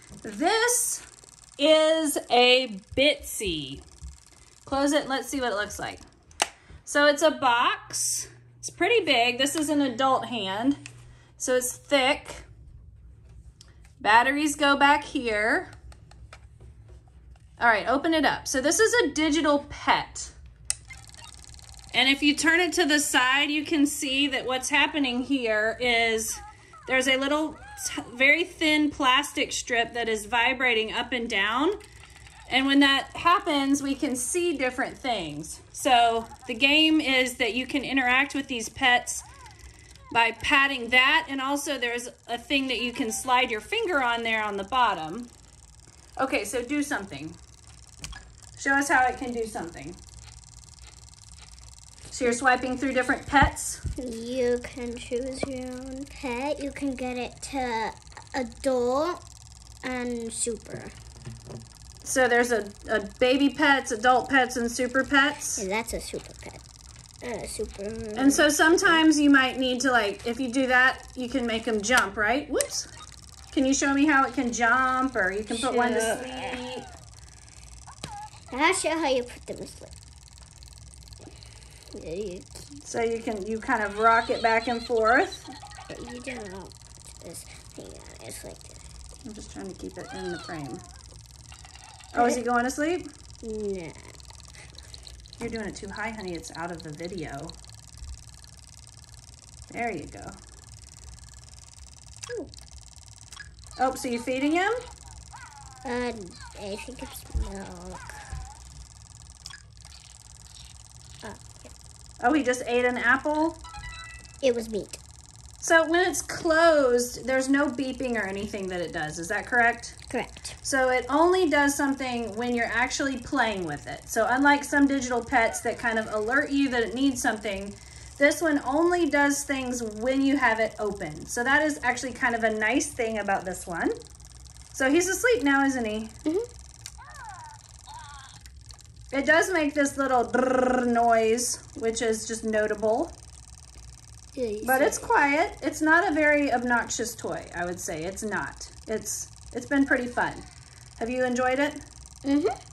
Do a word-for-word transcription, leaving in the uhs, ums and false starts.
This is a Bitzee. Close it and let's see what it looks like. So it's a box. It's pretty big. This is an adult hand. So it's thick. Batteries go back here. All right, open it up. So this is a digital pet. And if you turn it to the side, you can see that what's happening here is there's a little very thin plastic strip that is vibrating up and down. And when that happens, we can see different things. So the game is that you can interact with these pets by patting that, and also there's a thing that you can slide your finger on there on the bottom. Okay, so do something. Show us how it can do something. So you're swiping through different pets? You can choose your own pet. You can get it to adult and super. So there's a, a baby pets, adult pets, and super pets? And that's a super pet. Uh, super. And so sometimes you might need to, like, if you do that, you can make them jump, right? Whoops. Can you show me how it can jump, or you can put sure. one to sleep? I'll show how you put them to sleep. So you can, you kind of rock it back and forth. You don't know. Just hang on. It's like this. I'm just trying to keep it in the frame. Oh, is he going to sleep? No. You're doing it too high, honey. It's out of the video. There you go. Ooh. Oh, so you're feeding him? Uh, I think it's milk. Oh, yeah. Oh, he just ate an apple? It was meat. So when it's closed, there's no beeping or anything that it does. Is that correct? Correct. So it only does something when you're actually playing with it. So unlike some digital pets that kind of alert you that it needs something, this one only does things when you have it open. So that is actually kind of a nice thing about this one. So he's asleep now, isn't he? Mm-hmm. It does make this little drrrr noise, which is just notable. But it's quiet. It's not a very obnoxious toy, I would say. It's not. It's it's been pretty fun. Have you enjoyed it? Mm-hmm.